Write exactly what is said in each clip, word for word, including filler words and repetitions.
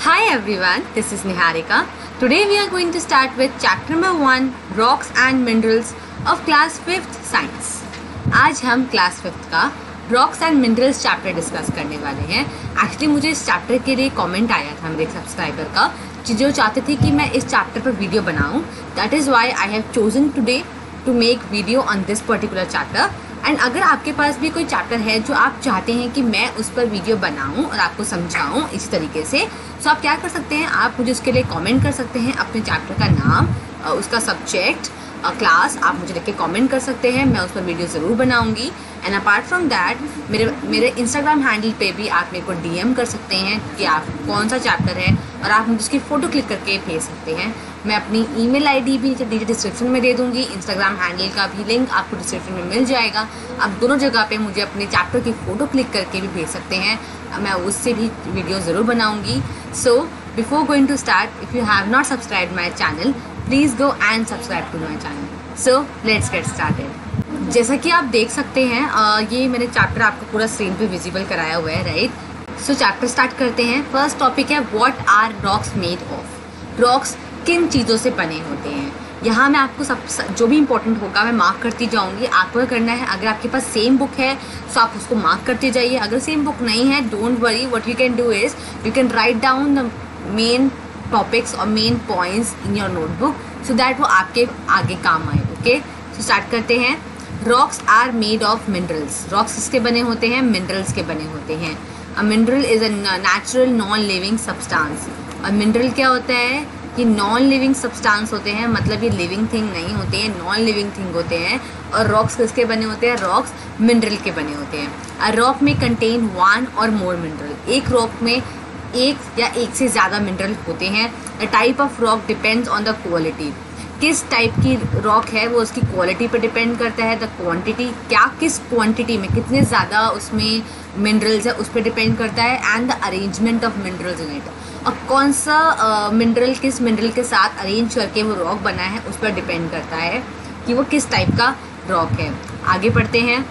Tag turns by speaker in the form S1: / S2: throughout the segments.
S1: Hi everyone, this is Niharika. Today we are going to start with chapter number one, Rocks and Minerals of class fifth Science. आज हम class fifth का Rocks and Minerals chapter discuss करने वाले हैं. Actually मुझे इस chapter के लिए कमेंट आया था मेरे एक सब्सक्राइबर का जो चाहते थे कि मैं इस चैप्टर पर वीडियो बनाऊं. That is why I have chosen today to make video on this particular chapter. And अगर आपके पास भी कोई चैप्टर है जो आप चाहते हैं कि मैं उस पर वीडियो बनाऊं और आपको समझाऊं इस तरीके से, तो आप क्या कर सकते हैं, आप मुझे उसके लिए कमेंट कर सकते हैं. अपने चैप्टर का नाम, उसका सब्जेक्ट, क्लास आप मुझे लिख के कमेंट कर सकते हैं. मैं उस पर वीडियो ज़रूर बनाऊंगी. एंड अपार्ट फ्रॉम दैट मेरे मेरे इंस्टाग्राम हैंडल पे भी आप मेरे को डीएम कर सकते हैं कि आप कौन सा चैप्टर है और आप मुझे उसकी फ़ोटो क्लिक करके भेज सकते हैं. मैं अपनी ईमेल आईडी भी नीचे डिस्क्रिप्शन में दे दूँगी. इंस्टाग्राम हैंडल का भी लिंक आपको डिस्क्रिप्शन में मिल जाएगा. आप दोनों जगह पे मुझे अपने चैप्टर की फ़ोटो क्लिक करके भी भेज सकते हैं. मैं उससे भी वीडियो ज़रूर बनाऊँगी. So before going to start, if you have not subscribe my channel, please go and subscribe to my channel. So let's get started. जैसा कि आप देख सकते हैं, आ, ये मैंने चैप्टर आपको पूरा स्क्रीन पे विजिबल कराया हुआ है, राइट. सो चैप्टर स्टार्ट करते हैं. फर्स्ट टॉपिक है what are rocks made of. Rocks किन चीज़ों से बने होते हैं. यहाँ मैं आपको सब जो भी इंपॉर्टेंट होगा मैं मार्क करती जाऊँगी. आपको करना है, अगर आपके पास सेम बुक है तो आप उसको मार्क करते जाइए. अगर सेम बुक नहीं है, don't worry, what you can do is you can write down the main topics और main points in your notebook so that वो आपके आगे काम आए. ओके, तो स्टार्ट करते हैं. Rocks are made of minerals. Rocks किसके बने होते हैं? मिनरल्स के बने होते हैं. A mineral is a natural non living substance. और मिनरल क्या होता है? ये नॉन लिविंग सब्सटेंस होते हैं, मतलब ये लिविंग थिंग नहीं होते हैं, नॉन लिविंग थिंग होते हैं. और रॉक्स किसके बने होते हैं? रॉक्स मिनरल के बने होते हैं. अ रॉक में कंटेन वन और मोर मिनरल. एक रॉक में एक या एक से ज़्यादा मिनरल होते हैं. The type of rock depends on the quality. किस टाइप की रॉक है वो उसकी क्वालिटी पर डिपेंड करता है. द क्वांटिटी, क्या किस क्वांटिटी में कितने ज़्यादा उसमें मिनरल्स है उस पर डिपेंड करता है. And the arrangement of minerals in it. और कौन सा मिनरल uh, किस मिनरल के साथ अरेंज करके वो रॉक बना है उस पर डिपेंड करता है कि वो किस टाइप का रॉक है. आगे बढ़ते हैं.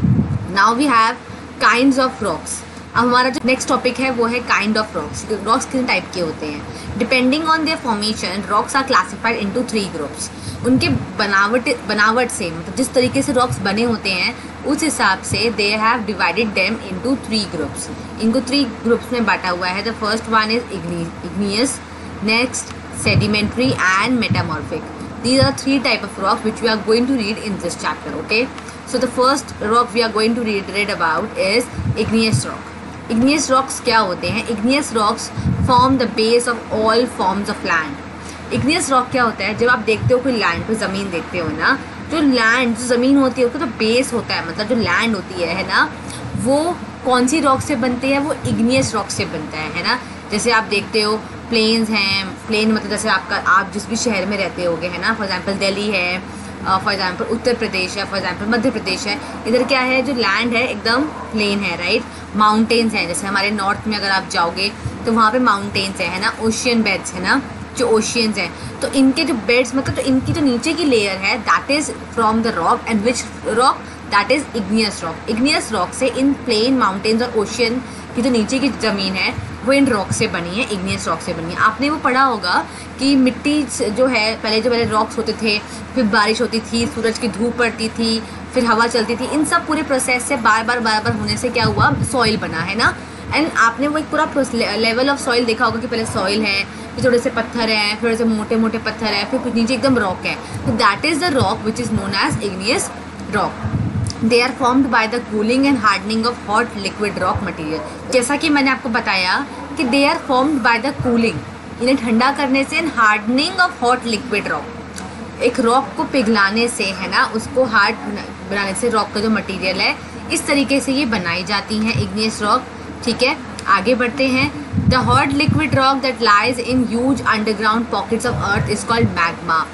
S1: Now we have kinds of rocks. अब हमारा जो नेक्स्ट टॉपिक है वो है काइंड ऑफ रॉक्स. रॉक्स किस टाइप के होते हैं? Depending on their formation rocks are classified into three groups. उनके बनावट बनावट से, मतलब जिस तरीके से रॉक्स बने होते हैं उस हिसाब से they have divided them into three groups. इनको थ्री ग्रुप्स में बांटा हुआ है. The first one is igneous, next sedimentary and metamorphic. These are three type of rocks which we are going to read in this chapter. Okay, so the first rock we are going to read read about is igneous rock. Igneous rocks क्या होते हैं? Igneous rocks form the base of all forms of land. Igneous rock क्या होता है? जब आप देखते हो कोई लैंड पे ज़मीन देखते हो ना, जो लैंड जो ज़मीन होती है उसका जो बेस होता है, मतलब जो लैंड होती है है ना, वो कौन सी रॉक से बनती है? वो इग्नियस रॉक से बनता है है ना. जैसे आप देखते हो प्लेन्स हैं. प्लेन मतलब जैसे आपका आप जिस भी शहर में रहते होगे है ना, फॉर एग्जांपल दिल्ली है, फॉर एग्जांपल उत्तर प्रदेश है, फॉर एग्जांपल मध्य प्रदेश है. इधर क्या है? जो लैंड है एकदम प्लेन है, राइट. माउंटेन्स हैं, जैसे हमारे नॉर्थ में अगर आप जाओगे तो वहाँ पे माउंटेन्स है, है ना. ओशियन बेड्स है ना, जो ओशियंस हैं, तो इनके जो बेड्स मतलब तो इनकी जो नीचे की लेयर है that is from the rock. And which rock? That is igneous rock. Igneous rock से इन प्लेन माउंटेन्स और ओशियन की जो नीचे की ज़मीन है वो इन रॉक से बनी है, इग्नियस रॉक से बनी है. आपने वो पढ़ा होगा कि मिट्टी जो है, पहले जो पहले रॉक्स होते थे, फिर बारिश होती थी, सूरज की धूप पड़ती थी, फिर हवा चलती थी. इन सब पूरे प्रोसेस से बार बार बार बार होने से क्या हुआ? सॉइल बना, है ना. एंड आपने वो एक पूरा लेवल ऑफ सॉइल देखा होगा कि पहले सॉइल है, फिर थोड़े से पत्थर हैं, फिर से मोटे मोटे पत्थर हैं, फिर कुछ नीचे एकदम रॉक है. तो that is the rock which is known as igneous rock. They are formed by the cooling and hardening of hot liquid rock material. जैसा कि मैंने आपको बताया कि they are formed by the cooling, इन्हें ठंडा करने से, and hardening of hot liquid rock. एक रॉक को पिघलाने से, है ना, उसको हार्ड बनाने से रॉक का जो मटेरियल है इस तरीके से ये बनाई जाती हैं इग्नियस रॉक. ठीक है, आगे बढ़ते हैं. The hot liquid rock that lies in huge underground pockets of earth is called magma.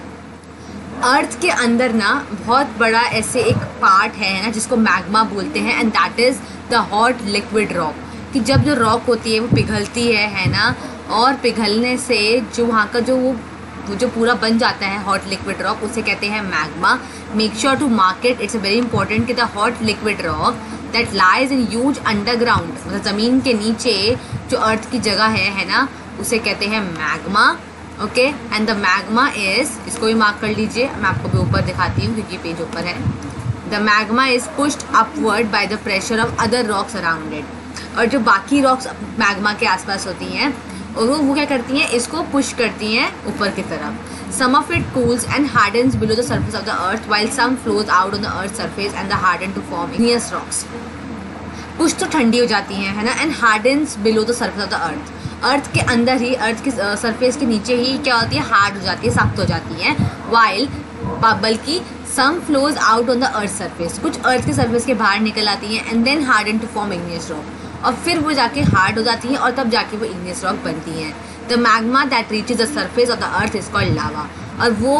S1: Earth के अंदर ना बहुत बड़ा ऐसे एक पार्ट है ना जिसको मैग्मा बोलते हैं. And that is the hot liquid rock. कि जब जो रॉक होती है वो पिघलती है है ना, और पिघलने से जो वहाँ का जो वो वो जो पूरा बन जाता है हॉट लिक्विड रॉक, उसे कहते हैं magma. Make sure to mark it, it's very important कि the hot liquid rock that lies in huge underground, मतलब ज़मीन के नीचे जो अर्थ की जगह है है ना, उसे कहते हैं magma. Okay, and the magma is, इसको भी मार्क कर लीजिए, मैं आपको भी ऊपर दिखाती हूँ क्योंकि पेज ऊपर है। The magma is pushed upward by the pressure of other rocks around it. और जो बाकी रॉक्स मैग्मा के आसपास होती हैं और वो वो क्या करती हैं, इसको पुश करती हैं ऊपर की तरफ। Some of it cools and hardens below the surface of the earth, while some flows out on the earth's surface and the harden to form igneous rocks. कुछ तो ठंडी हो जाती हैं, है ना, and hardens below the surface of the earth. अर्थ के अंदर ही, अर्थ के सरफेस के नीचे ही क्या होती है, हार्ड हो जाती है, सख्त हो जाती हैं। while बल्कि some flows out on the earth's surface, कुछ अर्थ के सरफेस के बाहर निकल आती हैं and then harden to form igneous rock, और फिर वो जाके हार्ड हो जाती हैं और तब जाके वो igneous rock बनती हैं। The magma that reaches the surface of the earth is called lava. और वो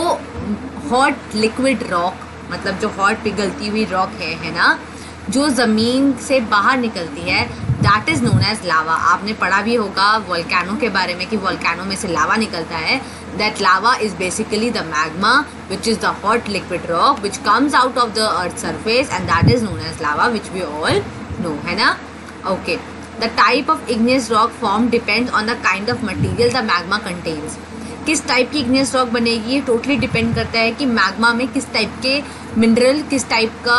S1: hot liquid rock, मतलब जो hot पिघलती हुई rock है है ना, जो ज़मीन से बाहर निकलती है, that is known as lava. आपने पढ़ा भी होगा volcano के बारे में कि volcano में से लावा निकलता है। That lava is basically the magma, which is the hot liquid rock which comes out of the earth's surface, and that is known as lava, which we all know, है ना। Okay. The type of igneous rock formed depends on the kind of material the magma contains. किस type की igneous rock बनेगी ये totally depend करता है कि magma में किस टाइप के मिनरल, किस टाइप का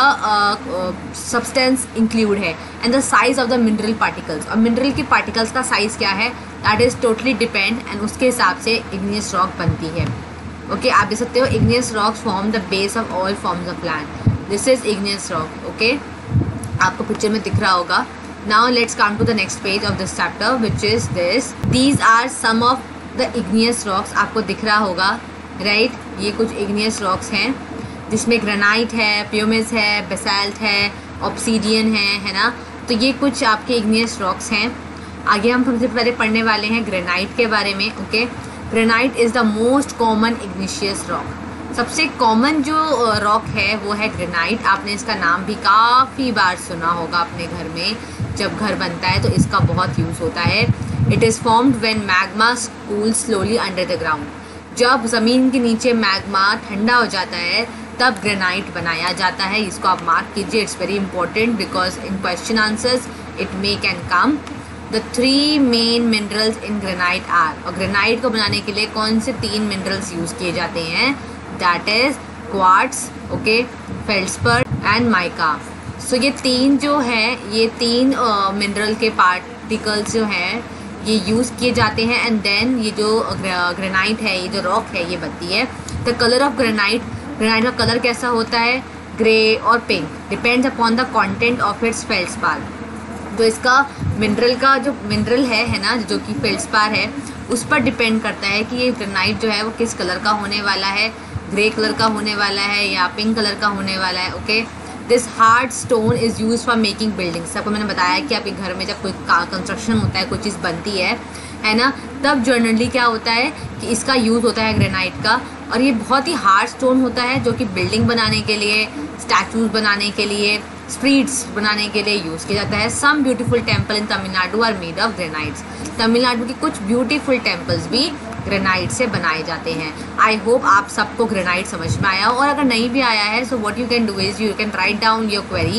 S1: सब्सटेंस इंक्लूड है, and the size of the mineral particles, और मिनरल के पार्टिकल्स का साइज़ क्या है, that is totally depend, and उसके हिसाब से igneous rock बनती है। ओके okay, आप देख सकते हो igneous rocks form the base of all forms of land. This is igneous rock. Okay okay? आपको पिक्चर में दिख रहा होगा। Now let's come to the next page of this chapter, which is this. These are some of the igneous rocks. आपको दिख रहा होगा, right? ये कुछ igneous rocks हैं जिसमें ग्रेनाइट है, प्यूमिस है, बेसाल्ट है, ऑब्सीडियन है, है ना। तो ये कुछ आपके igneous rocks हैं। आगे हम सबसे पहले पढ़ने वाले हैं ग्रेनाइट के बारे में। Okay, granite is the most common igneous rock. सबसे कॉमन जो रॉक है वो है ग्रेनाइट। आपने इसका नाम भी काफ़ी बार सुना होगा अपने घर में, जब घर बनता है तो इसका बहुत यूज़ होता है। It is formed when magma cools slowly under the ground. जब ज़मीन के नीचे मैग्मा ठंडा हो जाता है तब ग्रेनाइट बनाया जाता है। इसको आप मार्क कीजिए, it's very important because in question answers it may can come. The three main minerals in granite are, और ग्रेनाइट को बनाने के लिए कौन से तीन मिनरल्स यूज़ किए जाते हैं, that is quartz, okay, feldspar and mica. So ये तीन जो है, ये तीन मिनरल uh, के पार्टिकल्स जो हैं ये यूज़ किए जाते हैं, एंड देन ये जो ग्रेनाइट है, ये जो रॉक है, ये बनती है। The colour of granite, granite का कलर कैसा होता है, ग्रे और pink, depends upon the content of its feldspar. तो इसका मिनरल का जो मिनरल है है ना, जो कि फेल्डस्पार है, उस पर डिपेंड करता है कि ये ग्रेनाइट जो है वो किस कलर का होने वाला है, ग्रे कलर का होने वाला है या पिंक कलर का होने वाला है। Okay, this hard stone is use for making buildings. आपको मैंने बताया कि आपके घर में जब कोई कंस्ट्रक्शन होता है, कोई चीज़ बनती है है ना, तब जनरली क्या होता है कि इसका यूज़ होता है ग्रेनाइट का, और ये बहुत ही हार्ड स्टोन होता है जो कि बिल्डिंग बनाने के लिए, स्टैचूज बनाने के लिए, स्ट्रीट्स बनाने के लिए यूज़ किया जाता है। Some beautiful temple in Tamil Nadu are made of granites. Tamil Nadu के कुछ ब्यूटीफुल टेम्पल्स भी ग्रेनाइट से बनाए जाते हैं। आई होप आप सबको ग्रेनाइट समझ में आया हो, और अगर नहीं भी आया है so what you can do is you can write down your query,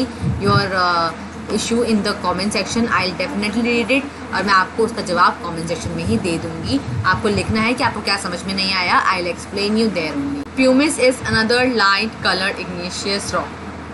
S1: your issue in the comment section. I will definitely read it, और मैं आपको उसका जवाब कमेंट सेक्शन में ही दे दूंगी। आपको लिखना है कि आपको क्या समझ में नहीं आया। I will explain you there only. Pumice is another light coloured igneous rock.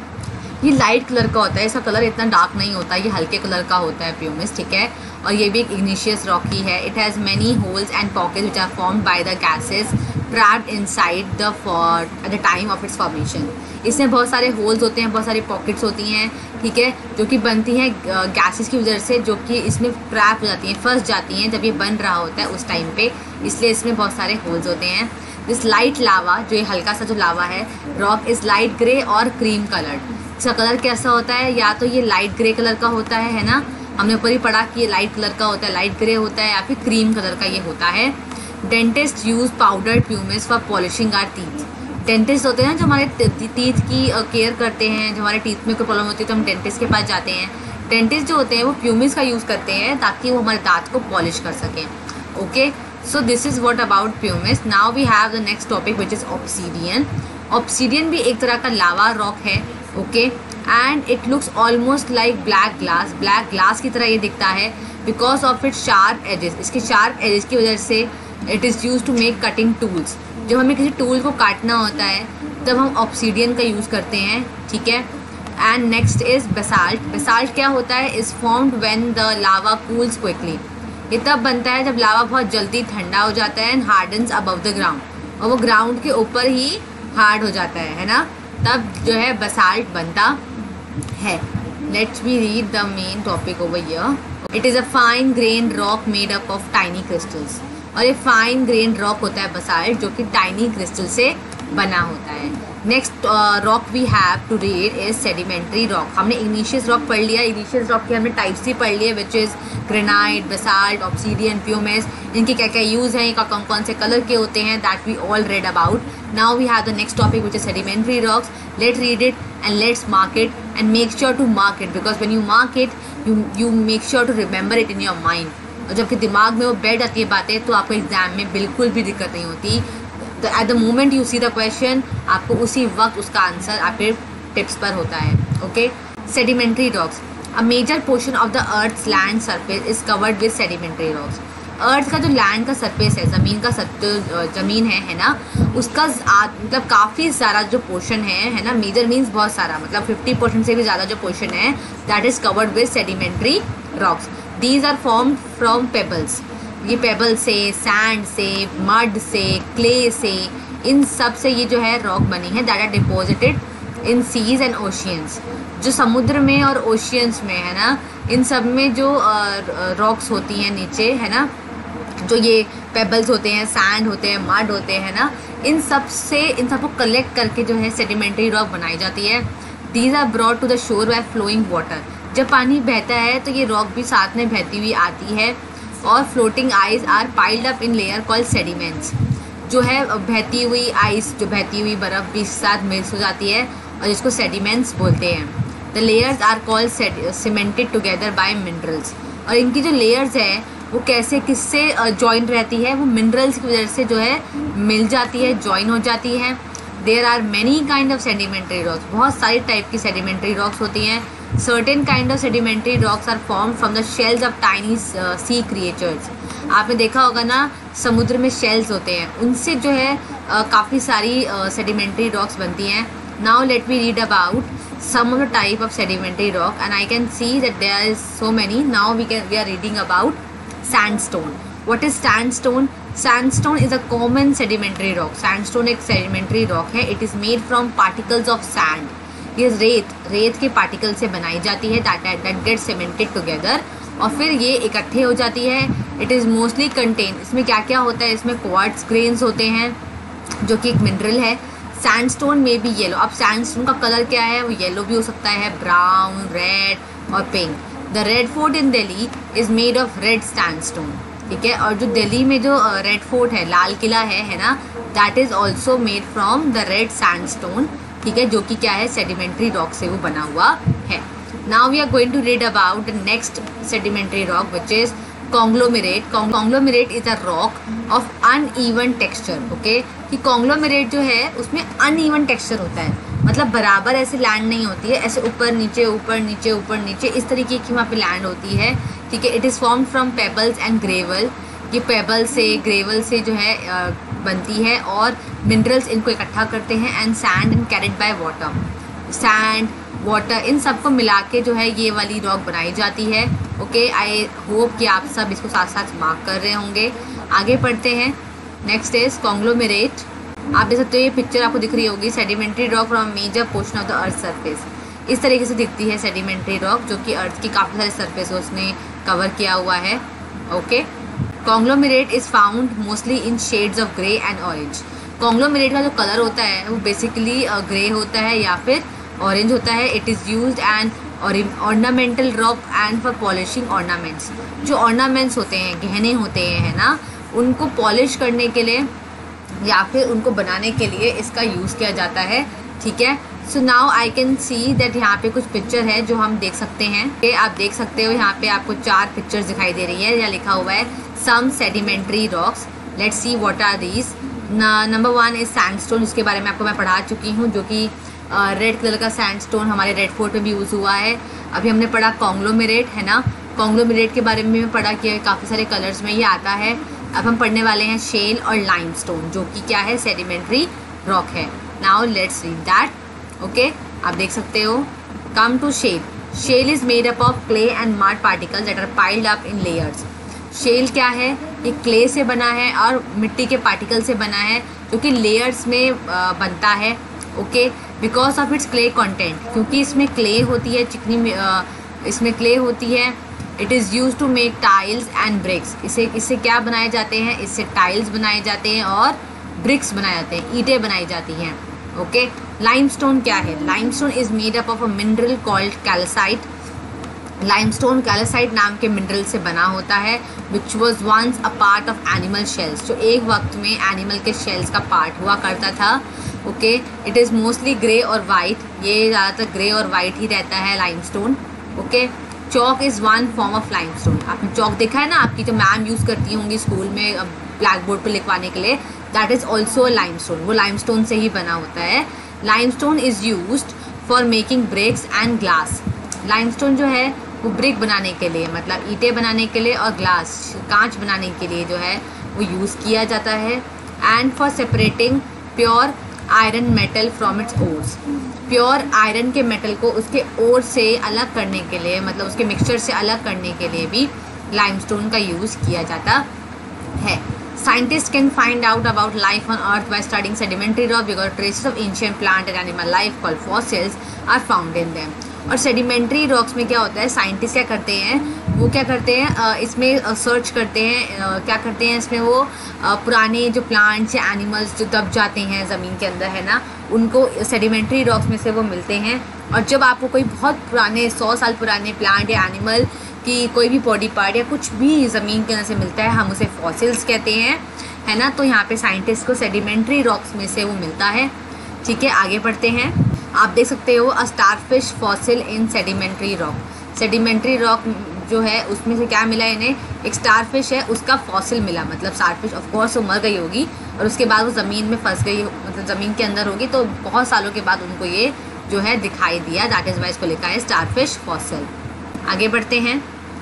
S1: ये लाइट कलर का होता है, इसका कलर इतना डार्क नहीं होता, ये हल्के कलर का होता है प्यूमिस, ठीक है। और ये भी एक igneous रॉक ही है। It has many holes and pockets which are formed by the gases trapped inside the for at the time of its formation. इसमें बहुत सारे होल्स होते हैं, बहुत सारी पॉकेट्स होती हैं, ठीक है, जो कि बनती हैं गैसेस की वजह से, जो कि इसमें ट्रैप हो जाती हैं, फंस जाती हैं जब ये बन रहा होता है उस टाइम पे, इसलिए इसमें बहुत सारे होल्स होते हैं। दिस लाइट लावा, जो ये हल्का सा जो लावा है रॉक, इज़ लाइट ग्रे और क्रीम कलर्ड। इसका कलर कैसा होता है, या तो ये लाइट ग्रे कलर का होता है है ना, हमने ऊपर ही पढ़ा कि ये लाइट कलर का होता है, लाइट ग्रे होता है, या फिर क्रीम कलर का ये होता है। Dentist use powdered pumice for polishing our teeth. Dentist होते हैं जो हमारे टीथ की केयर करते हैं, जो हमारे टीथ में कोई प्रॉब्लम होती है तो हम डेंटिस्ट के पास जाते हैं। डेंटिस्ट जो होते हैं वो प्यूमिस का यूज़ करते हैं ताकि वो हमारे दांत को पॉलिश कर सकें। Okay, so this is what about pumice. Now we have the next topic which is obsidian. Obsidian भी एक तरह का लावा रॉक है, okay, and it looks almost like black glass. Black glass की तरह ये दिखता है, because of it sharp edges, इसके शार्प एजेस की वजह से it is use to make cutting tools. जब हमें किसी टूल को काटना होता है तब हम ऑब्सीडियन का यूज़ करते हैं, ठीक है। And next is basalt. Basalt क्या होता है, is formed when the lava cools quickly. ये तब बनता है जब लावा बहुत जल्दी ठंडा हो जाता है and hardens above the ground, और वो ग्राउंड के ऊपर ही हार्ड हो जाता है है ना, तब जो है बेसाल्ट बनता है। Let's me read the main topic over here. It is a fine grain rock made up of tiny crystals. और ये फाइन ग्रेन रॉक होता है बेसाल्ट, जो कि टाइनी क्रिस्टल से बना होता है। Next rock we have to read is sedimentary rock. हमने इग्नीशियस रॉक पढ़ लिया, इग्नीशियस रॉक के हमने टाइप्स ही पढ़ लिए, which is granite, basalt, obsidian, pumice. इनके क्या क्या यूज़ हैं, इनका कौन कौन से कलर के होते हैं, that we all read about. Now we have the next topic which is sedimentary rocks. Let read it and let's mark it and make sure to mark it, because when you mark it you you make sure to remember it in your mind. और जबकि दिमाग में वो बैठ जाती है बातें, तो आपको एग्जाम में बिल्कुल भी दिक्कत नहीं होती। तो at the moment you see the question, आपको उसी वक्त उसका आंसर आपके टिप्स पर होता है। Okay, sedimentary rocks. A major portion of the earth's land surface is covered with sedimentary rocks. Earth का जो लैंड का सरफेस है, ज़मीन का जो ज़मीन है है ना, उसका मतलब काफ़ी सारा जो पोर्शन है है ना, मेजर मीन्स बहुत सारा, मतलब फिफ्टी परसेंट से भी ज़्यादा जो पोर्शन है, that is covered with sedimentary rocks. These are formed from pebbles. ये पेबल से, सैंड से, मड से, क्ले से, इन सब से ये जो है रॉक बनी है, that are deposited in seas and oceans. जो समुद्र में और ओशियंस में है ना, इन सब में जो रॉक्स होती हैं नीचे है ना, जो ये पेबल्स होते हैं, सैंड होते हैं, मड होते हैं ना, इन सब से, इन सबको कलेक्ट करके जो है सेडिमेंट्री रॉक बनाई जाती है। These are brought to the shore by flowing water. जब पानी बहता है तो ये रॉक भी साथ में बहती हुई आती है। और floating ice are piled up in layer called sediments. जो है बहती हुई आइस, जो बहती हुई बर्फ़ भी साथ मिक्स हो जाती है और जिसको सेडिमेंट्स बोलते हैं। The layers are called cemented together by minerals. और इनकी जो लेयर्स है वो कैसे किससे जॉइन रहती है, वो मिनरल्स की वजह से जो है मिल जाती है, जॉइन हो जाती है। There are many kind of sedimentary rocks. बहुत सारी टाइप की सेडिमेंट्री रॉक्स होती हैं। Certain kind of sedimentary rocks are form from the shells of tiny sea creatures. आपने देखा होगा ना, समुद्र में शेल्स होते हैं, उनसे जो है uh, काफ़ी सारी सेडिमेंट्री रॉक्स बनती हैं। Now let me read about some of the type of sedimentary rock, and I can see that there is so many. Now we can we are reading about sandstone. What is sandstone? Sandstone is a common sedimentary rock. Sandstone एक sedimentary rock है. It is made from particles of sand. ये रेत रेत के particle से बनाई जाती है, that that get cemented together, और फिर ये इकट्ठे हो जाती है। It is mostly contain. इसमें क्या क्या होता है, इसमें क्वार्ट्ज ग्रेन्स होते हैं जो कि एक मिनरल है। सैंडस्टोन में भी येलो। अब सैंडस्टोन का कलर क्या है, वो येलो भी हो सकता है, ब्राउन, रेड और pink. The Red Fort in Delhi is made of red sandstone, ठीक है। और जो दिल्ली में जो रेड फोर्ट है, लाल किला है है ना, that is also made from the red sandstone, ठीक है, जो कि क्या है, सेडिमेंट्री रॉक से वो बना हुआ है। Now we are going to read about the next sedimentary rock which is conglomerate. Conglomerate is a rock of uneven texture, okay. कि कॉन्ग्लोमेरेट जो है उसमें अनइवन टेक्सचर होता है, मतलब बराबर ऐसे लैंड नहीं होती है, ऐसे ऊपर नीचे ऊपर नीचे ऊपर नीचे इस तरीके की वहाँ पे लैंड होती है, ठीक है। It is form from pebbles and gravel. ये पेबल से, ग्रेवल से जो है बनती है, और मिनरल्स इनको इकट्ठा करते हैं, and sand and carried by water. Sand, water, इन सबको मिला के जो है ये वाली रॉक बनाई जाती है, ओके। आई होप कि आप सब इसको साथ साथ मार्क कर रहे होंगे। आगे पढ़ते हैं। Next is conglomerate. आप देख सकते हो, ये पिक्चर आपको दिख रही होगी, sedimentary rock from major portion of the earth surface. इस तरीके से दिखती है सेडिमेंट्री रॉक, जो कि अर्थ की काफ़ी सारे सरफेस उसने कवर किया हुआ है, okay. Conglomerate is found mostly in shades of grey and orange. Conglomerate का जो कलर होता है वो बेसिकली ग्रे होता है या फिर ऑरेंज होता है। It is used and ornamental rock and for polishing ornaments. जो ऑर्नामेंट्स होते हैं, गहने होते हैं है ना, उनको पॉलिश करने के लिए या फिर उनको बनाने के लिए इसका यूज़ किया जाता है, ठीक है। So now I can see that यहाँ पे कुछ पिक्चर है जो हम देख सकते हैं। ये आप देख सकते हो, यहाँ पे आपको चार पिक्चर्स दिखाई दे रही है, यहाँ लिखा हुआ है some sedimentary rocks. Let's see what are these. Number one is sandstone, जिसके बारे में आपको मैं पढ़ा चुकी हूँ, जो कि रेड कलर का सैंडस्टोन हमारे रेड फोर्ट में भी यूज़ हुआ है। अभी हमने पढ़ा कॉन्ग्लोमेरेट है ना, कॉन्ग्लोमेरेट के बारे में पढ़ा कि काफ़ी सारे कलर्स में ये आता है। अब हम पढ़ने वाले हैं शेल और लाइमस्टोन, जो कि क्या है, सेडिमेंट्री रॉक है। Now let's read that. Okay, आप देख सकते हो। Come to shale. Shale is made up of clay and mud particles that are piled up in layers. Shale क्या है, ये क्ले से बना है और मिट्टी के पार्टिकल से बना है, जो कि लेयर्स में बनता है। Okay, because of its clay content, क्योंकि इसमें क्ले होती है, चिकनी इसमें क्ले होती है। It is use to make tiles and bricks. इसे इससे क्या बनाए जाते हैं, इससे टाइल्स बनाए जाते हैं और ब्रिक्स बनाए जाते हैं, ईंटें बनाई जाती हैं। ओके, लाइमस्टोन क्या है, limestone is made up of a mineral called calcite. Limestone calcite नाम के मिनरल से बना होता है, which was once a part of animal shells, जो एक वक्त में एनिमल के शेल्स का पार्ट हुआ करता था। Okay, it is mostly grey और वाइट, ये ज़्यादातर ग्रे और वाइट ही रहता है limestone. Okay, chalk is one form of limestone. आपने चौक देखा है ना, आपकी जो मैम यूज़ करती होंगी स्कूल में ब्लैक बोर्ड पर लिखवाने के लिए, that is also a limestone, वो लाइमस्टोन से ही बना होता है। Limestone is used for making bricks and glass. Limestone जो है वो ब्रिक बनाने के लिए, मतलब ईंटें बनाने के लिए, और ग्लास कांच बनाने के लिए जो है वो यूज़ किया जाता है। And for separating pure iron metal from its ores. Pure iron के मेटल को उसके ओर से अलग करने के लिए, मतलब उसके मिक्सचर से अलग करने के लिए भी लाइमस्टोन का यूज़ किया जाता है। Scientists can find out about life on Earth by studying sedimentary rock because traces of ancient plant and animal life called fossils are found in them. और सेडिमेंट्री रॉक्स में क्या होता है, साइंटिस्ट क्या करते हैं, वो क्या करते हैं, इसमें सर्च करते हैं, क्या करते हैं इसमें, वो पुराने जो प्लांट्स या एनिमल्स जो दब जाते हैं ज़मीन के अंदर, है ना, उनको सेडिमेंट्री रॉक्स में से वो मिलते हैं। और जब आपको कोई बहुत पुराने सौ साल पुराने प्लांट या एनिमल कि कोई भी बॉडी पार्ट या कुछ भी ज़मीन के अंदर से मिलता है, हम उसे फॉसिल्स कहते हैं, है ना। तो यहाँ पे साइंटिस्ट को सेडिमेंट्री रॉक्स में से वो मिलता है। ठीक है, आगे बढ़ते हैं। आप देख सकते हो a starfish fossil in sedimentary rock. Sedimentary rock जो है उसमें से क्या मिला इन्हें, एक स्टारफिश है, उसका फॉसिल मिला। मतलब स्टारफिश ऑफ कोर्स वो मर गई होगी और उसके बाद वो ज़मीन में फंस गई, मतलब ज़मीन के अंदर होगी, तो बहुत सालों के बाद उनको ये जो है दिखाई दिया, दैट इज़ वाई इसको लिखा है स्टारफिश फॉसिल। आगे बढ़ते हैं।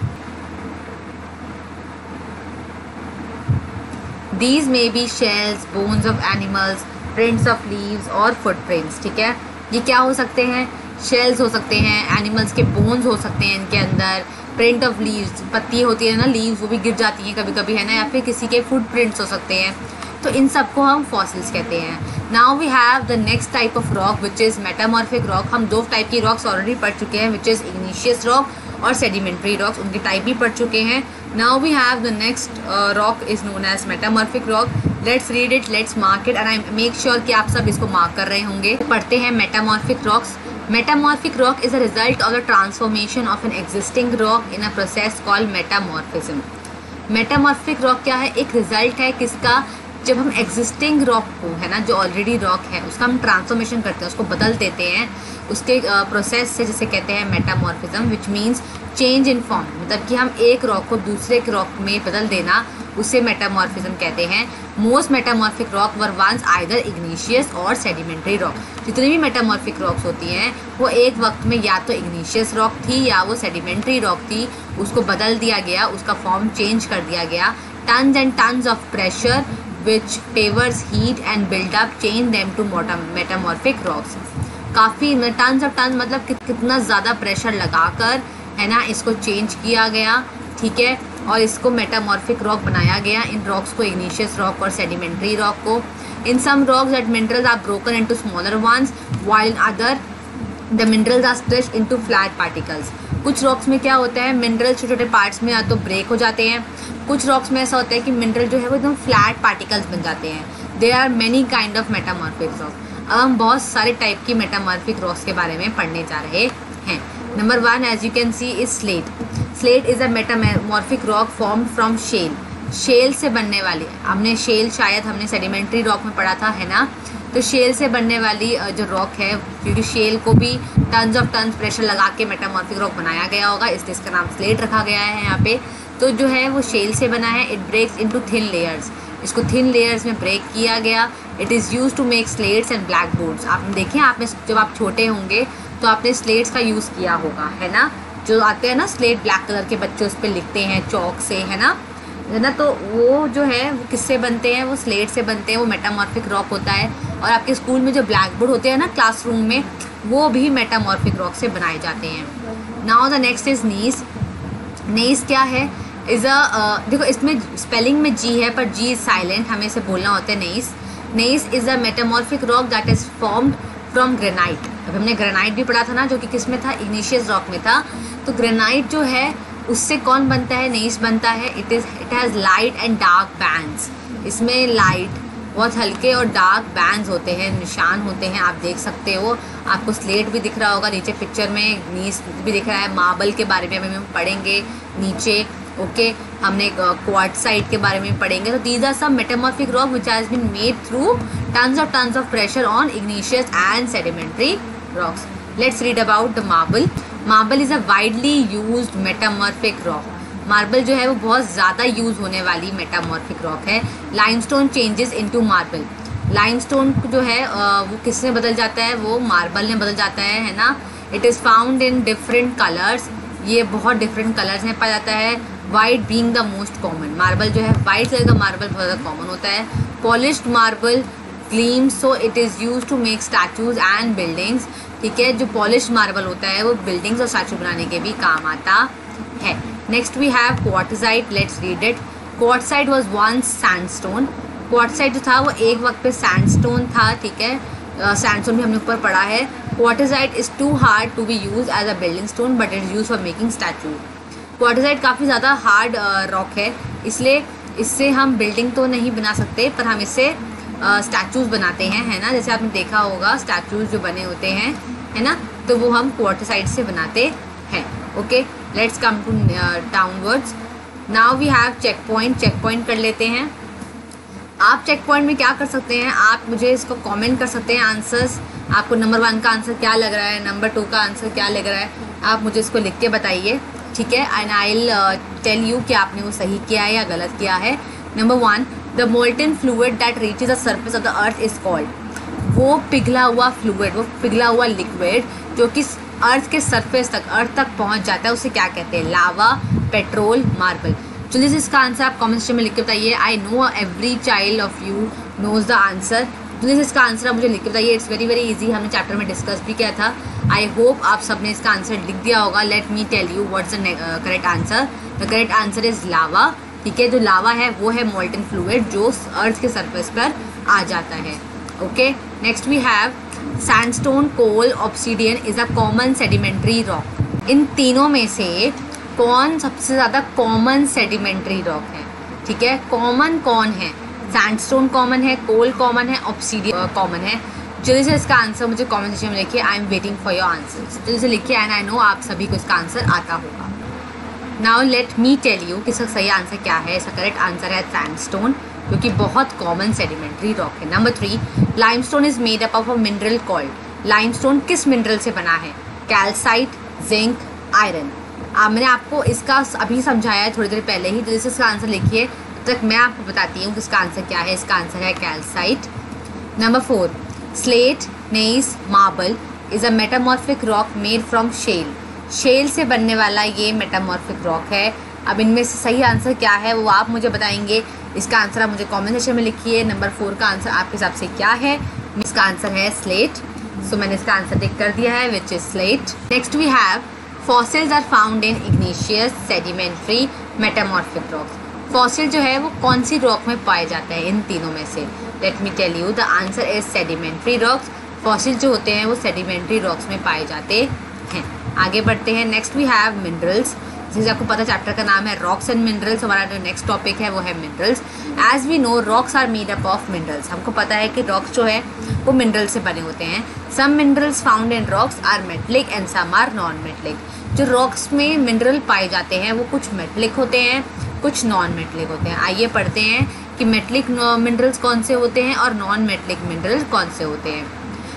S1: These may be shells, bones of animals, prints of leaves और footprints। ठीक है, ये क्या हो सकते हैं, शेल्स हो सकते हैं, एनिमल्स के बोन्स हो सकते हैं इनके अंदर, प्रिंट ऑफ लीव्स, पत्ती होती है ना लीव्स, वो भी गिर जाती हैं कभी कभी, है ना, या फिर किसी के फुटप्रिंट्स हो सकते हैं। तो इन सबको हम फॉसिल्स कहते हैं। Now we have the next type of rock which is metamorphic rock. हम दो टाइप की रॉक्स ऑलरेडी पढ़ चुके हैं, विच इज़ इग्नीशियस रॉक और सेडिमेंट्री रॉक्स, उनके टाइप भी पढ़ चुके हैं। Now we have the next rock is known as metamorphic rock. Let's read it, let's mark it, and I make sure कि आप सब इसको मार्क कर रहे होंगे। पढ़ते हैं metamorphic rocks. Metamorphic rock is a result of the transformation of an existing rock in a process called metamorphism. Metamorphic rock क्या है, एक रिजल्ट है किसका, जब हम एग्जिस्टिंग रॉक को, है ना, जो ऑलरेडी रॉक है उसका हम ट्रांसफॉर्मेशन करते हैं, उसको बदल देते हैं, उसके प्रोसेस uh, से, जिसे कहते हैं metamorphism, which means change in form. मतलब कि हम एक रॉक को दूसरे रॉक में बदल देना, उसे मेटामॉर्फिज्म कहते हैं। Most metamorphic rock were once either igneous और सेडिमेंट्री रॉक। जितनी भी मेटामॉर्फिक रॉक्स होती हैं वो एक वक्त में या तो इग्नीशियस रॉक थी या वो सेडिमेंट्री रॉक थी, उसको बदल दिया गया, उसका फॉर्म चेंज कर दिया गया। Tons and tons of pressure which favours heat and buildup change them to metamorphic rocks. काफ़ी टन्स ऑफ टन्स मतलब कि, कितना ज़्यादा प्रेशर लगाकर, है ना, इसको चेंज किया गया। ठीक है, और इसको मेटामॉर्फिक रॉक बनाया गया। इन रॉक्स को इग्नीशियस रॉक और सेडिमेंट्री रॉक को। In some rocks that minerals are broken into smaller ones while in other the minerals are stretched into flat particles. कुछ रॉक्स में क्या होता है, मिनरल छोटे छोटे पार्ट्स में या तो ब्रेक हो जाते हैं, कुछ रॉक्स में ऐसा होता है कि मिनरल जो है वो एकदम फ्लैट पार्टिकल्स बन जाते हैं। There are many kind of metamorphic rock. अब हम बहुत सारे टाइप की मेटामॉर्फिक रॉक्स के बारे में पढ़ने जा रहे हैं। Number one, as you can see, is slate. Slate is a metamorphic rock form from shale. Shale से बनने वाली, हमने शेल शायद हमने सेडिमेंट्री रॉक में पढ़ा था, है ना। तो शेल से बनने वाली जो रॉक है, क्योंकि शेल को भी टन्स ऑफ टन्स प्रेशर लगा के मेटामॉर्फिक रॉक बनाया गया होगा, इसलिए इसका नाम स्लेट रखा गया है यहाँ पे। तो जो है वो शेल से बना है। It breaks into thin layers, इसको थिन लेयर्स में ब्रेक किया गया। It is use to make slates and black boards. आपने देखें, आपने जब आप छोटे होंगे तो आपने स्लेट्स का यूज़ किया होगा, है ना, जो आते हैं ना स्लेट ब्लैक कलर के, बच्चे उस पर लिखते हैं चौक से, है ना है ना तो वो जो है वो किससे बनते हैं, वो स्लेट से बनते हैं, वो मेटामॉर्फिक रॉक होता है। और आपके स्कूल में जो ब्लैक बोर्ड होते हैं ना क्लासरूम में, वो भी मेटामॉर्फिक रॉक से बनाए जाते हैं। Now the next is gneiss. Gneiss क्या है, इज़ अ देखो इसमें स्पेलिंग में जी है पर जी इज साइलेंट, हमें इसे बोलना होता है gneiss. Gneiss is a metamorphic rock that is formed from granite. अब हमने ग्रेनाइट भी पढ़ा था ना, जो कि किस में था, इग्नीशियस रॉक में था। तो ग्रेनाइट जो है उससे कौन बनता है, नीस बनता है। It is it has light and dark bands. इसमें लाइट, बहुत हल्के और डार्क बैंड्स होते हैं, निशान होते हैं, आप देख सकते हो। आपको स्लेट भी दिख रहा होगा नीचे पिक्चर में, नीस भी दिख रहा है। मार्बल के बारे में अभी हम पढ़ेंगे नीचे, ओके okay, हमने क्वार्टसाइट के बारे में पढ़ेंगे। तो these are some metamorphic rock which has been made through tons of tons of pressure on igneous and sedimentary rocks. Let's read about the marble. Marble is a widely used metamorphic rock. Marble जो है वो बहुत ज़्यादा use होने वाली metamorphic rock है। Limestone changes into marble. Limestone जो है वो किस में बदल जाता है, वो मार्बल में बदल जाता है, है ना। It is found in different colours. ये बहुत डिफरेंट कलर्स में पाया जाता है। White being the most common. Marble जो है वाइट कलर का मार्बल बहुत ज़्यादा कॉमन होता है। Polished marble gleams, so it is use to make statues and buildings. ठीक है, जो पॉलिश मार्बल होता है वो बिल्डिंग्स और स्टैचू बनाने के भी काम आता है। Next we have quartzite. Let's read it. Quartzite was once sandstone. Quartzite जो था वो एक वक्त पे सैंडस्टोन था, ठीक है। सैंडस्टोन भी हमने ऊपर पढ़ा है। Quartzite is too hard to be use as a building stone but it is use for making statue. Quartzite काफ़ी ज़्यादा हार्ड रॉक है, इसलिए इससे हम बिल्डिंग तो नहीं बना सकते, पर हम इससे स्टैचूज़ uh, बनाते हैं, है ना। जैसे आपने देखा होगा स्टैचूज़ जो बने होते हैं, है ना, तो वो हम क्वार्टजाइट से बनाते हैं। Okay, let's come to downwards. Now we have check point. Check point कर लेते हैं। आप चेक पॉइंट में क्या कर सकते हैं, आप मुझे इसको कमेंट कर सकते हैं आंसर्स। आपको नंबर वन का आंसर क्या लग रहा है, नंबर टू का आंसर क्या लग रहा है, आप मुझे इसको लिख के बताइए, ठीक है। And I will tell you कि आपने वो सही किया है या गलत किया है। Number one, the molten fluid that reaches the surface of the earth is called. वो पिघला हुआ फ्लूइड, वो पिघला हुआ लिक्विड जो कि अर्थ के सरफेस तक, अर्थ तक पहुंच जाता है, उसे क्या कहते हैं, लावा, पेट्रोल, मार्बल। जल्दी से इसका आंसर आप कमेंट सेक्शन में लिख के बताइए। I know every child of you knows the answer. जल्दी से इसका आंसर आप मुझे लिख के बताइए। इट्स वेरी वेरी इजी, हमने चैप्टर में डिस्कस भी किया था। आई होप आप सबने इसका आंसर लिख दिया होगा। Let me tell you what's the correct answer. The correct answer is lava, ठीक है। जो लावा है वो है मोल्टन फ्लूइड जो अर्थ के सरफेस पर आ जाता है। Okay, next we have sandstone, coal, obsidian is a common sedimentary rock. इन तीनों में से कौन सबसे ज़्यादा कॉमन सेडिमेंट्री रॉक है, ठीक है। कॉमन कौन है, सैंडस्टोन कॉमन है, कोल कॉमन है, ऑब्सीडियन कॉमन है। जल्दी से इसका आंसर मुझे कमेंट सेक्शन में लिखिए। I am waiting for your answers. जल्दी से लिखिए एंड आई नो आप सभी को इसका आंसर आता होगा। Now let me tell you कि इसका सही आंसर क्या है। इसका करेक्ट आंसर है सैंडस्टोन, जो कि बहुत कॉमन सेडिमेंट्री रॉक है। Number three, limestone is made up of a mineral called. Limestone किस मिनरल से बना है, कैल्साइट, जिंक, आयरन। अब मैंने आपको इसका अभी समझाया है थोड़ी देर पहले ही, तो इसका आंसर लिखिए। तब तक मैं आपको बताती हूँ कि इसका आंसर क्या है। इसका आंसर है calcite. Number four, slate, gneiss, marble is a metamorphic rock made from shale. Shale से बनने वाला ये मेटामॉर्फिक रॉक है। अब इनमें से सही आंसर क्या है वो आप मुझे बताएंगे। इसका आंसर आप मुझे कमेंट सेक्शन में लिखिए। नंबर फोर का आंसर आपके हिसाब से क्या है। इसका आंसर है स्लेट। सो so, मैंने इसका आंसर टिक कर दिया है, which is slate. Next we have fossils are found in igneous, sedimentary, metamorphic rocks. Fossil जो है वो कौन सी रॉक में पाए जाते हैं इन तीनों में से। Let me tell you, the answer is sedimentary rocks. Fossil जो होते हैं वो सेडिमेंट्री रॉक्स में पाए जाते हैं। आगे बढ़ते हैं। Next we have minerals. जैसे आपको पता चैप्टर का नाम है रॉक्स एंड मिनरल्स। हमारा जो नेक्स्ट टॉपिक है वो है minerals. As we know rocks are made up of minerals. हमको पता है कि रॉक्स जो है वो मिनरल से बने होते हैं। Some minerals found in rocks are metallic and some are non metallic. जो रॉक्स में मिनरल पाए जाते हैं वो कुछ मेटलिक होते हैं, कुछ नॉन मेटलिक होते हैं। आइए पढ़ते हैं कि मेटलिक मिनरल्स कौन से होते हैं और नॉन मेटलिक मिनरल्स कौन से होते हैं।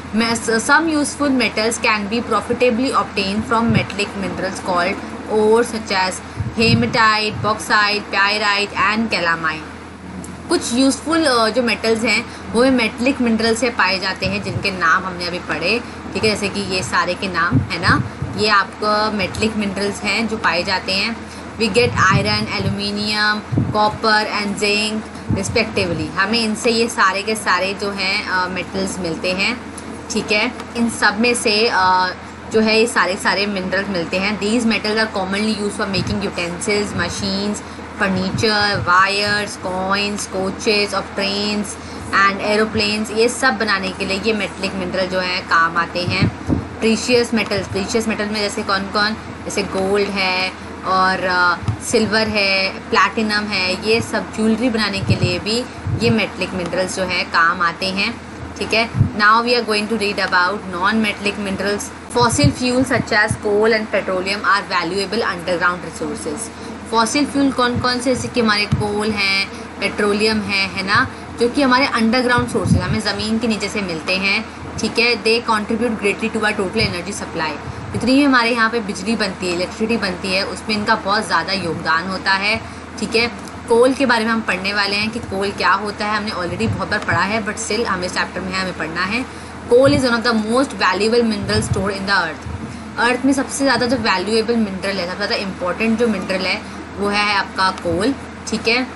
S1: Some useful metals can be profitably obtained from metallic minerals called ores such as hematite, bauxite, pyrite and calamine. कुछ यूज़फुल जो मेटल्स हैं वो मेटलिक मिनरल से पाए जाते हैं जिनके नाम हमने अभी पढ़े, ठीक है। जैसे कि ये सारे के नाम है ना, ये आपको मेटलिक मिनरल्स हैं जो पाए जाते हैं। We get iron, aluminium, copper and zinc respectively. हमें इनसे ये सारे के सारे जो हैं मेटल्स मिलते हैं, ठीक है। इन सब में से uh, जो है ये सारे सारे मिनरल्स मिलते हैं। These metals are commonly use for making utensils, machines, furniture, wires, coins, coaches of trains and aeroplanes. ये सब बनाने के लिए ये मेटलिक मिनरल जो है काम आते हैं। प्रीशियस मेटल्स, प्रीशियस मेटल में जैसे कौन कौन, जैसे गोल्ड है और सिल्वर uh, है, प्लैटिनम है, ये सब ज्वेलरी बनाने के लिए भी ये मेटलिक मिनरल्स जो है काम आते हैं, ठीक है। Now we are going to read about non metallic minerals. Fossil fuel such as coal and petroleum are valuable underground resources. Fossil fuel कौन कौन से, जैसे कि हमारे कोल हैं, पेट्रोलियम है है ना, जो कि हमारे अंडरग्राउंड सोर्सेज हमें ज़मीन के नीचे से मिलते हैं, ठीक है। They contribute greatly to our total energy supply. जितनी भी हमारे यहाँ पे बिजली बनती है, इलेक्ट्रिसिटी बनती है, उसमें इनका बहुत ज़्यादा योगदान होता है, ठीक है। कोल के बारे में हम पढ़ने वाले हैं कि कोल क्या होता है, हमने ऑलरेडी बहुत बार पढ़ा है, बट स्टिल हमें इस चैप्टर में हमें पढ़ना है। Coal is one of the most valuable mineral store in the earth. Earth में सबसे ज़्यादा जो वैल्यूएबल मिनरल है, सबसे ज़्यादा इंपॉर्टेंट जो मिनरल है वो है आपका कोल, ठीक है।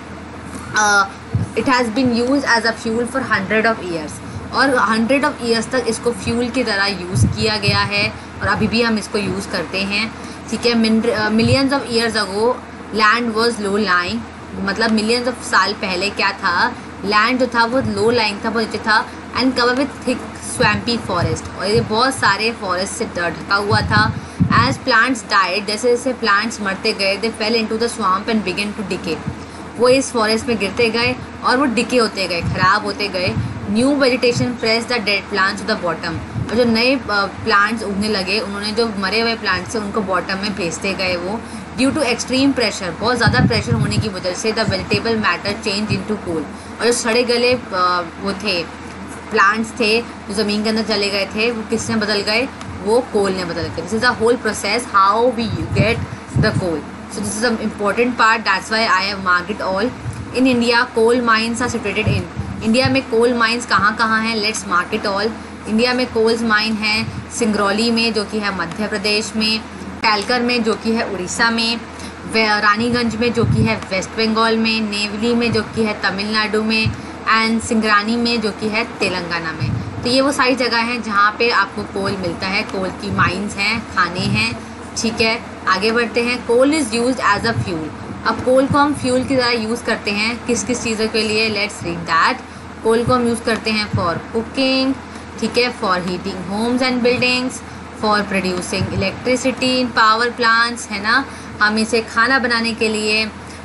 S1: It has been use as a fuel for hundred of years, और हंड्रेड ऑफ ईयर्स तक इसको फ्यूल की तरह यूज़ किया गया है और अभी भी हम इसको यूज़ करते हैं, ठीक है। Millions of years ago land was low lying, मतलब मिलियंस ऑफ साल पहले क्या था, लैंड जो था वो लो लाइंग था, बहुत नीचे था, and cover with thick swampy forest, और ये बहुत सारे फॉरेस्ट से ढका हुआ था। एज प्लांट्स डाइड, जैसे जैसे प्लांट्स मरते गए, they fell into the swamp and begin to decay, वो इस फॉरेस्ट में गिरते गए और वो डिके होते गए, ख़राब होते गए। New vegetation press the dead plants to the bottom, और जो नए प्लांट्स उगने लगे उन्होंने जो मरे हुए प्लांट्स से उनको बॉटम में भेजते गए वो। ड्यू टू एक्सट्रीम प्रेशर, बहुत ज़्यादा प्रेशर होने की वजह से the vegetable matter change into coal, और जो सड़े गले वो थे प्लांट्स थे जो ज़मीन के अंदर चले गए थे, वो किसने बदल गए, वो कोल ने बदल गए। This is the whole process how we get the coal. So this is an important part, that's why I have marked it all. In India, coal mines are situated in. India में coal mines कहाँ कहाँ हैं, let's mark it all. India में coals mine हैं सिंगरौली में जो कि है मध्य प्रदेश में, कैलकर में जो कि है उड़ीसा में, रानीगंज में जो कि है वेस्ट बंगाल में, नेवली में जो कि है तमिलनाडु में, एंड सिंगरानी में जो कि है तेलंगाना में। तो ये वो सारी जगह हैं जहाँ पे आपको कोल मिलता है, कोल की माइंस हैं, खाने हैं, ठीक है। आगे बढ़ते हैं। Coal is used as a fuel. अब कोल को हम फ्यूल की तरह यूज़ करते हैं किस किस चीज़ों के लिए, लेट्स रीड दैट। कोल को हम यूज़ करते हैं फॉर कुकिंग, ठीक है, for heating homes and buildings, for producing electricity in power plants, है ना। हम इसे खाना बनाने के लिए,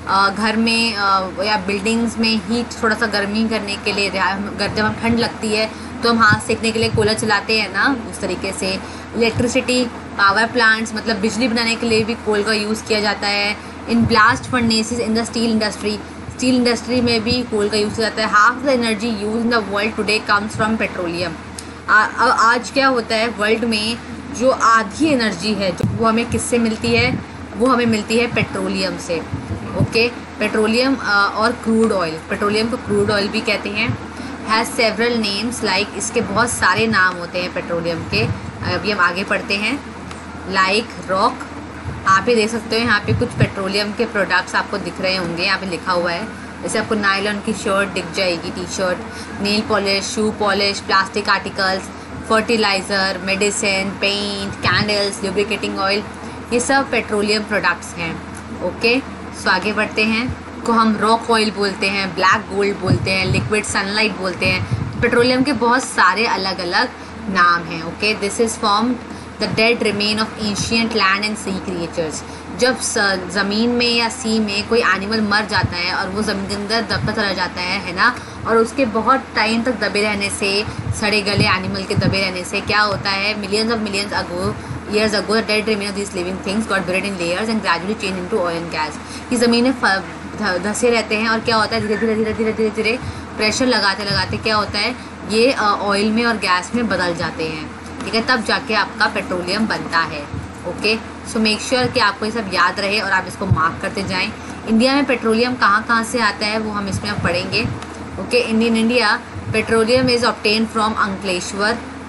S1: घर में या बिल्डिंग्स में हीट थोड़ा सा गर्मी करने के लिए, जब हम ठंड लगती है तो हम हाथ सेकने के लिए कूलर चलाते हैं ना, उस तरीके से। इलेक्ट्रिसिटी, पावर प्लांट्स मतलब बिजली बनाने के लिए भी कोल का यूज़ किया जाता है। In blast furnaces in the steel industry, steel industry में भी कोल का यूज़ किया जाता है। Half the energy use in the world today comes from petroleum. आज क्या होता है वर्ल्ड में, जो आधी एनर्जी है जो वो हमें किससे मिलती है, वो हमें मिलती है पेट्रोलियम से, ओके। पेट्रोलियम और क्रूड ऑयल, पेट्रोलियम को क्रूड ऑयल भी कहते हैं। हैज़ सेवरल नेम्स लाइक, इसके बहुत सारे नाम होते हैं पेट्रोलियम के। अभी हम आगे पढ़ते हैं। लाइक रॉक, आप ही देख सकते हो यहाँ पे कुछ पेट्रोलियम के प्रोडक्ट्स आपको दिख रहे होंगे, यहाँ पे लिखा हुआ है। जैसे आपको नायलॉन की शर्ट दिख जाएगी, T shirt, nail polish, shoe polish, plastic articles, fertiliser, medicine, paint, candles, lubricating oil, ये सब पेट्रोलियम प्रोडक्ट्स हैं, ओके। सो आगे बढ़ते हैं। को हम रॉक ऑयल बोलते हैं, ब्लैक गोल्ड बोलते हैं, लिक्विड सनलाइट बोलते हैं। पेट्रोलियम के बहुत सारे अलग अलग नाम हैं, okay. This is form the dead remain of ancient land and sea creatures. जब ज़मीन में या सी में कोई एनिमल मर जाता है और वो ज़मीन के अंदर दबता चला जाता है है ना, और उसके बहुत टाइम तक दबे रहने से, सड़े गले एनिमल के दबे रहने से क्या होता है, millions of millions ago years ago the dead remains of these living things got buried in layers and gradually changed into oil and gas। ये ज़मीन में धंसे रहते हैं और क्या होता है, धीरे धीरे धीरे धीरे धीरे धीरे प्रेशर लगाते लगाते क्या होता है, ये ऑयल में और गैस में बदल जाते हैं, ठीक है। तब जाके आपका पेट्रोलियम बनता है, ओके। सो मेक श्योर कि आपको ये सब याद रहे और आप इसको मार्क करते जाएं। इंडिया में पेट्रोलियम कहाँ कहाँ से आता है वो हम इसमें अब पढ़ेंगे, okay. In India petroleum is obtain from Ankleshwar,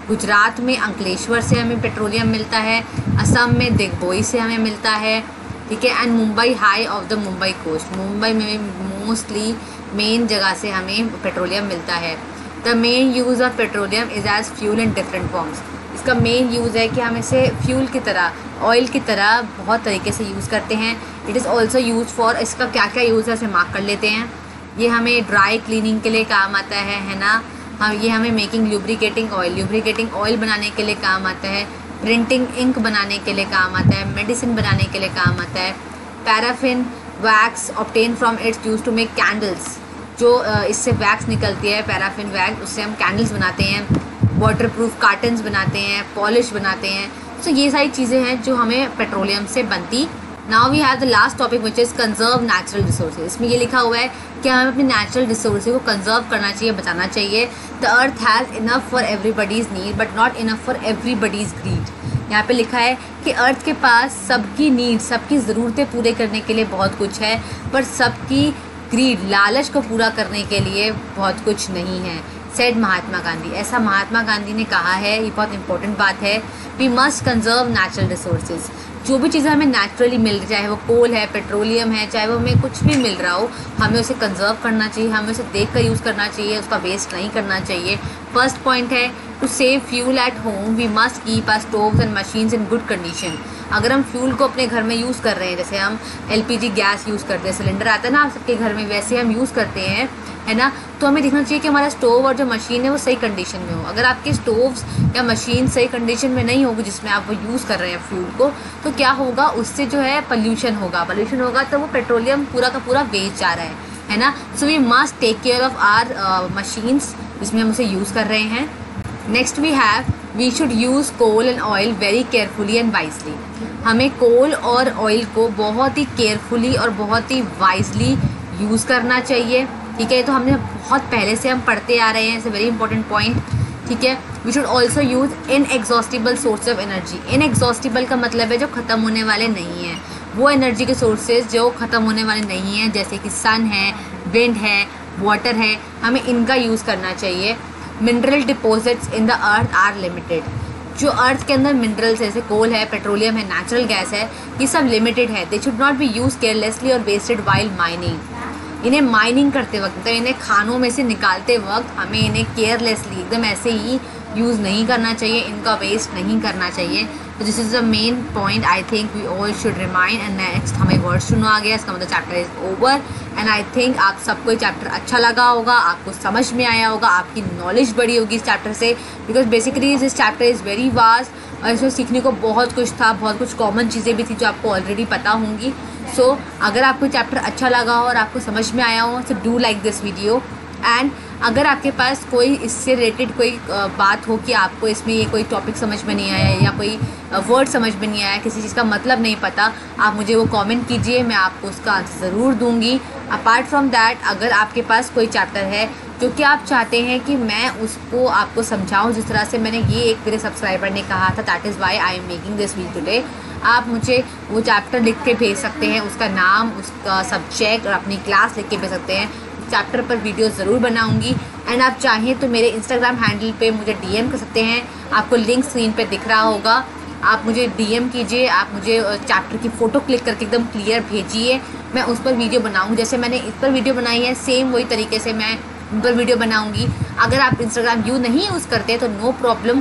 S1: Gujarat में अंकलेश्वर से हमें पेट्रोलियम मिलता है, असम में दिग्बोई से हमें मिलता है, ठीक है। And Mumbai high off the Mumbai coast, Mumbai में मोस्टली मेन जगह से हमें पेट्रोलियम मिलता है। The main use of petroleum is as fuel in different forms, इसका मेन यूज़ है कि हम इसे फ्यूल की तरह, ऑयल की तरह बहुत तरीके से यूज़ करते हैं। It is also use for, इसका क्या क्या यूज़ है उसे मार्क कर लेते हैं। ये हमें ड्राई क्लीनिंग के लिए काम आता है है ना। हाँ, ये हमें making lubricating oil, lubricating oil बनाने के लिए काम आता है। प्रिंटिंग इंक बनाने के लिए काम आता है। मेडिसिन बनाने के लिए काम आता है। Paraffin wax obtain from its use to make candles, जो इससे वैक्स निकलती है, पैराफिन वैक्स, उससे हम कैंडल्स बनाते हैं। वाटर प्रूफ कार्टन्स बनाते हैं, पॉलिश बनाते हैं। सो so, ये सारी चीज़ें हैं जो हमें पेट्रोलियम से बनती। Now we have the last topic which is conserve natural resources. इसमें ये लिखा हुआ है कि हमें अपने नेचुरल रिसोर्सेज को कंजर्व करना चाहिए, बचाना चाहिए। The earth has enough for everybody's need but not enough for everybody's greed. यहाँ पे लिखा है कि अर्थ के पास सबकी नीड, सबकी ज़रूरतें पूरे करने के लिए बहुत कुछ है, पर सबकी ग्रीड, लालच को पूरा करने के लिए बहुत कुछ नहीं है, सेड महात्मा गांधी। ऐसा महात्मा गांधी ने कहा है, ये बहुत इंपॉर्टेंट बात है। We must conserve natural resources. जो भी चीज़ें हमें नेचुरली मिल रही, चाहे वो कोल है, पेट्रोलियम है, चाहे वो हमें कुछ भी मिल रहा हो, हमें उसे कंजर्व करना चाहिए, हमें उसे देख कर यूज़ करना चाहिए, उसका वेस्ट नहीं करना चाहिए। फर्स्ट पॉइंट है to save fuel at home we must keep our stoves and machines in good condition. अगर हम फ्यूल को अपने घर में यूज़ कर रहे हैं, जैसे हम एलपीजी गैस यूज़ करते हैं, सिलेंडर आता है ना आप सबके घर में, वैसे हम यूज़ करते हैं, है ना, तो हमें देखना चाहिए कि हमारा स्टोव और जो मशीन है वो सही कंडीशन में हो। अगर आपके स्टोव्स या मशीन सही कंडीशन में नहीं होगी जिसमें आप वो यूज़ कर रहे हैं फ्यूल को, तो क्या होगा, उससे जो है पॉल्यूशन होगा। पॉल्यूशन होगा तो वो पेट्रोलियम पूरा का पूरा वेस्ट जा रहा है, है ना। So we must take care of our machines जिसमें हम उसे यूज़ कर रहे हैं। Next we have we should use coal and oil very carefully and wisely. हमें कोल और ऑयल को बहुत ही केयरफुली और बहुत ही वाइजली यूज़ करना चाहिए, ठीक है। तो हमने बहुत पहले से हम पढ़ते आ रहे हैं, it's a very important point, ठीक है। We should also use inexhaustible source of energy. Inexhaustible का मतलब है जो ख़त्म होने वाले नहीं हैं, वो एनर्जी के सोर्सेज जो ख़त्म होने वाले नहीं हैं, जैसे कि सन है, विंड है, वाटर है, हमें इनका यूज़ करना चाहिए। Mineral deposits in the earth are limited. जो अर्थ के अंदर मिनरल्स है, जैसे कोल है, पेट्रोलियम है, नेचुरल गैस है, ये सब लिमिटेड है। They should not be use carelessly और वेस्टेड वाइल माइनिंग। इन्हें माइनिंग करते वक्त, मतलब इन्हें खानों में से निकालते वक्त हमें इन्हें केयरलेसली एकदम ऐसे ही यूज़ नहीं करना चाहिए, इनका वेस्ट नहीं करना चाहिए। तो this is the main point I think we all should remind. And next हमें वर्ड सुनो आ गया, इसका मतलब chapter is over. And I think आप सबको ये चैप्टर अच्छा लगा होगा, आपको समझ में आया होगा, आपकी नॉलेज बढ़ी होगी इस चैप्टर से, because basically this chapter is very vast और इसमें सीखने को बहुत कुछ था, बहुत कुछ कॉमन चीज़ें भी थी जो आपको ऑलरेडी पता होंगी। सो so, अगर आपको चैप्टर अच्छा लगा हो और आपको समझ में आया हो, so do like this video. And अगर आपके पास कोई इससे रिलेटेड कोई बात हो कि आपको इसमें ये कोई टॉपिक समझ में नहीं आया या कोई वर्ड समझ में नहीं आया, किसी चीज़ का मतलब नहीं पता, आप मुझे वो कमेंट कीजिए, मैं आपको उसका आंसर ज़रूर दूंगी। अपार्ट फ्रॉम दैट, अगर आपके पास कोई चैप्टर है जो कि आप चाहते हैं कि मैं उसको आपको समझाऊं जिस तरह से मैंने, ये एक मेरे सब्सक्राइबर ने कहा था, that is why I am making this video today, आप मुझे वो चैप्टर लिख के भेज सकते हैं, उसका नाम, उसका सब्जेक्ट और अपनी क्लास लिख के भेज सकते हैं। चैप्टर पर वीडियो ज़रूर बनाऊंगी। एंड आप चाहें तो मेरे इंस्टाग्राम हैंडल पे मुझे डीएम कर सकते हैं, आपको लिंक स्क्रीन पे दिख रहा होगा, आप मुझे डीएम कीजिए, आप मुझे चैप्टर की फ़ोटो क्लिक करके एकदम क्लियर भेजिए, मैं उस पर वीडियो बनाऊँ। जैसे मैंने इस पर वीडियो बनाई है, सेम वही तरीके से मैं उन पर वीडियो बनाऊँगी। अगर आप इंस्टाग्राम यू नहीं यूज़ करते तो नो प्रॉब्लम,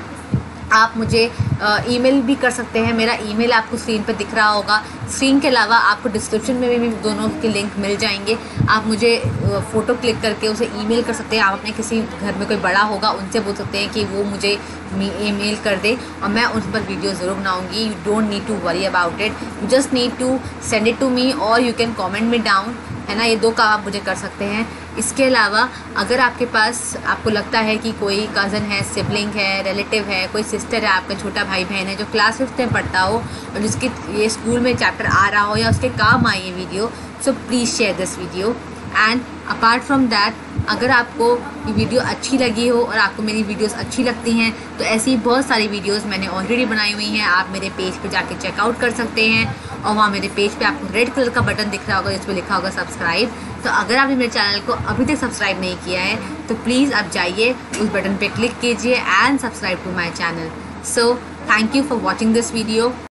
S1: आप मुझे ईमेल भी कर सकते हैं, मेरा ईमेल आपको स्क्रीन पर दिख रहा होगा। स्क्रीन के अलावा आपको डिस्क्रिप्शन में भी दोनों के लिंक मिल जाएंगे, आप मुझे फ़ोटो क्लिक करके उसे ईमेल कर सकते हैं। आप अपने किसी घर में कोई बड़ा होगा उनसे बोल सकते हैं कि वो मुझे ईमेल कर दे और मैं उन पर वीडियो ज़रूर बनाऊँगी। You don't need to worry about it, you just need to send it to me और you can comment me down, है ना। ये दो काम आप मुझे कर सकते हैं। इसके अलावा अगर आपके पास, आपको लगता है कि कोई कज़न है, सिबलिंग है, रिलेटिव है, कोई सिस्टर है, आपका छोटा भाई बहन है जो क्लास फिफ्थ में पढ़ता हो और जिसकी ये स्कूल में चैप्टर आ रहा हो या उसके काम आए ये video, so please share this video. And apart from that, अगर आपको ये वीडियो अच्छी लगी हो और आपको मेरी वीडियोस अच्छी लगती हैं तो ऐसी बहुत सारी वीडियोस मैंने ऑलरेडी बनाई हुई हैं, आप मेरे पेज पे जाके चेकआउट कर सकते हैं। और वहाँ मेरे पेज पे आपको रेड कलर का बटन दिख रहा होगा जिस पर लिखा होगा सब्सक्राइब। तो अगर आपने मेरे चैनल को अभी तक सब्सक्राइब नहीं किया है तो प्लीज़ आप जाइए उस बटन पे क्लिक कीजिए and subscribe to my channel. So thank you for watching this video.